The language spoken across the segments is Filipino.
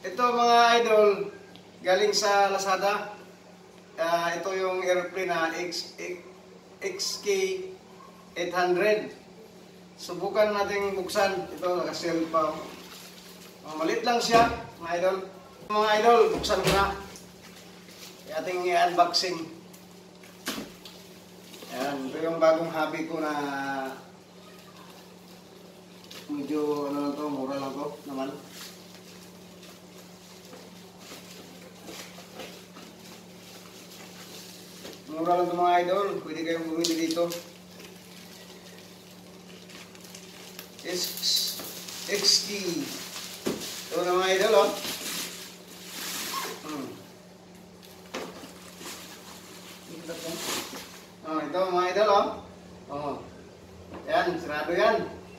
Ito mga idol, galing sa Lazada. Ito yung airplane na XK800. Subukan nating buksan. Ito, naka-sale pa. Malit lang siya, mga idol. Mga idol, buksan ko na. Ating i-unboxing. Ayan, ito yung bagong hobby ko na medyo ano lang to, mura lang to naman. Mura lang to mga idol, pwede kayong bumili dito. XK. Ito na mga idol, oh. Ito mga idol, oh. Oh. Yan, sarado yan.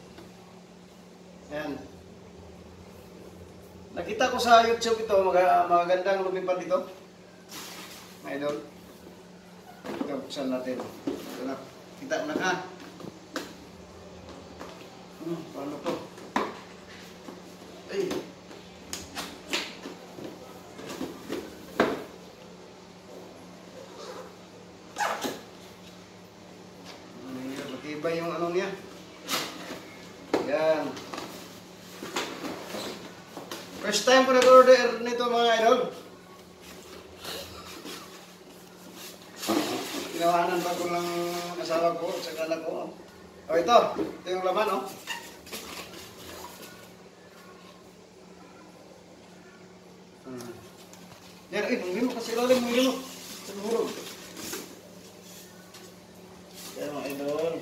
Yan. Nakita ko sa YouTube ito, magagandang lumipad dito. Mga idol. Ito, buksan natin. Ito na. Kita mo na ka. Paano to? Ay. Iba yung ano niya. Yan. First time ko nag-order nito mga idol. Ginawanan pa ko ng asawa ko at saka anak ko. Oh, ito. Ito yung laman, oh. Yan, hindi mo kasi lalim, hindi mo. Tumulog. Yan mga idol.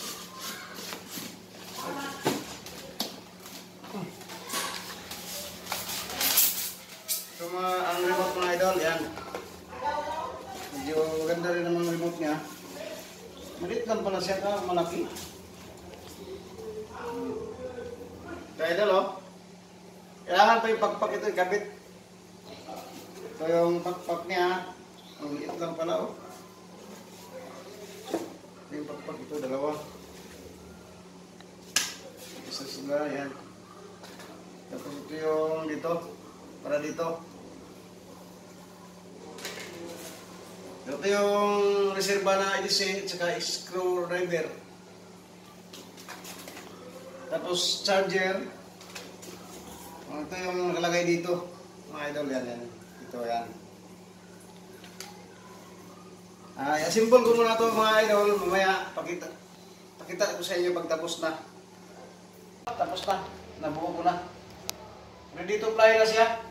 So ang remote mga idol, yan. Medyo ganda rin naman remote niya. Malit lang pala siya ka, malaki. So idol, oh. Kailangan pa yung pakpak ito, ikabit. Ito yung pakpak niya. Ang liit lang pala, oh. Ito yung pakpak ito, dalawa. Isa sila, yan. Tapos ito yung dito, para dito. Ito yung reserva na IDC, tsaka screwdriver. Tapos charger. Ito yung nakalagay dito. Mga idol, yan, yan. Ito, yan. Assemble ko muna ito mga idol. Mamaya, pakita ko sa inyo pag tapos na. Tapos na. Nabuo ko na. Ready to fly na siya.